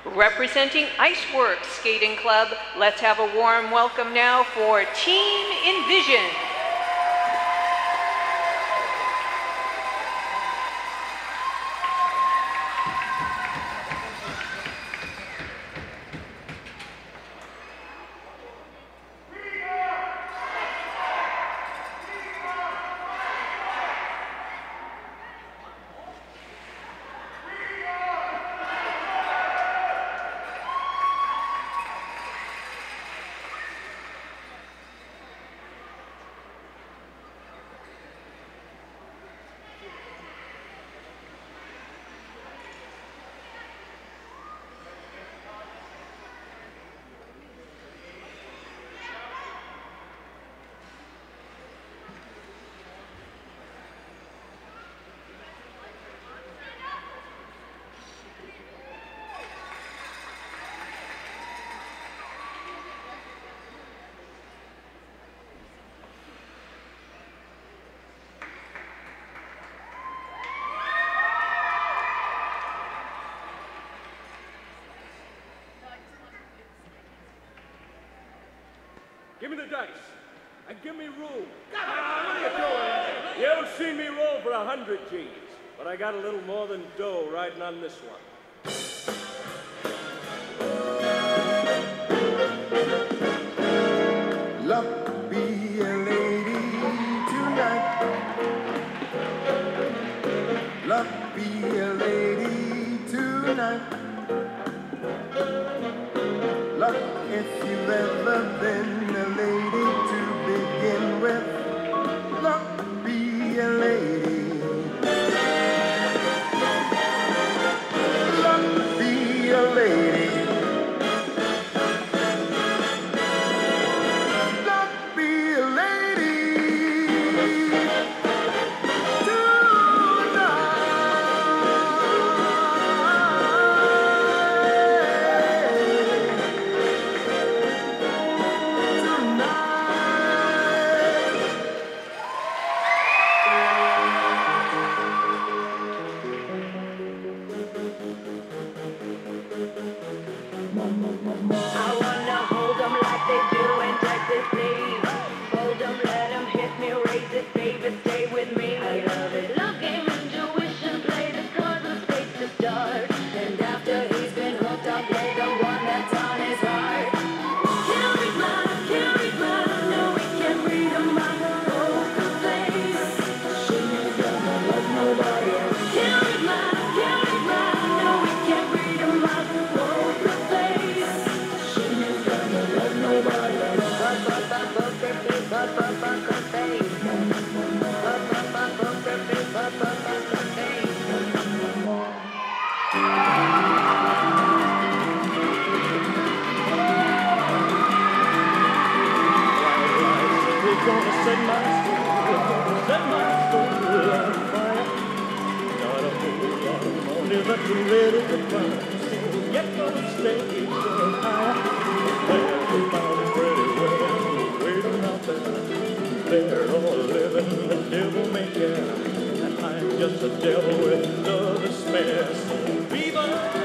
Representing Iceworks Skating Club, let's have a warm welcome now for Team Envision. Give me the dice, and give me room. What are you doing? You'll see me roll for 100 G's, but I got a little more than dough riding on this one. Luck be a lady tonight. Luck be a lady tonight. Luck if you've ever been a lady to begin with. Luck be a lady. Luck be a lady. Luck be a lady I wanna hold them like they do in Texas, please. Hold them, let them hit me, raise it, baby, stay with me. I love it. Love game, intuition, play the cards with space to start. And after he's been hooked, I'll play the one that's on his heart. Can't read mine, no, we can't read a mind. Poker face, she ain't gonna love nobody else. Can't read mine, no, we can't read a mind. Poker face, she ain't gonna love nobody else. We're gonna set my soul on fire. Got a whole lot of money that you're ready to burn. So get on stage so high. Everybody pretty well waiting out there. They're all living the devil may care. And I'm just a devil with no despair. So viva!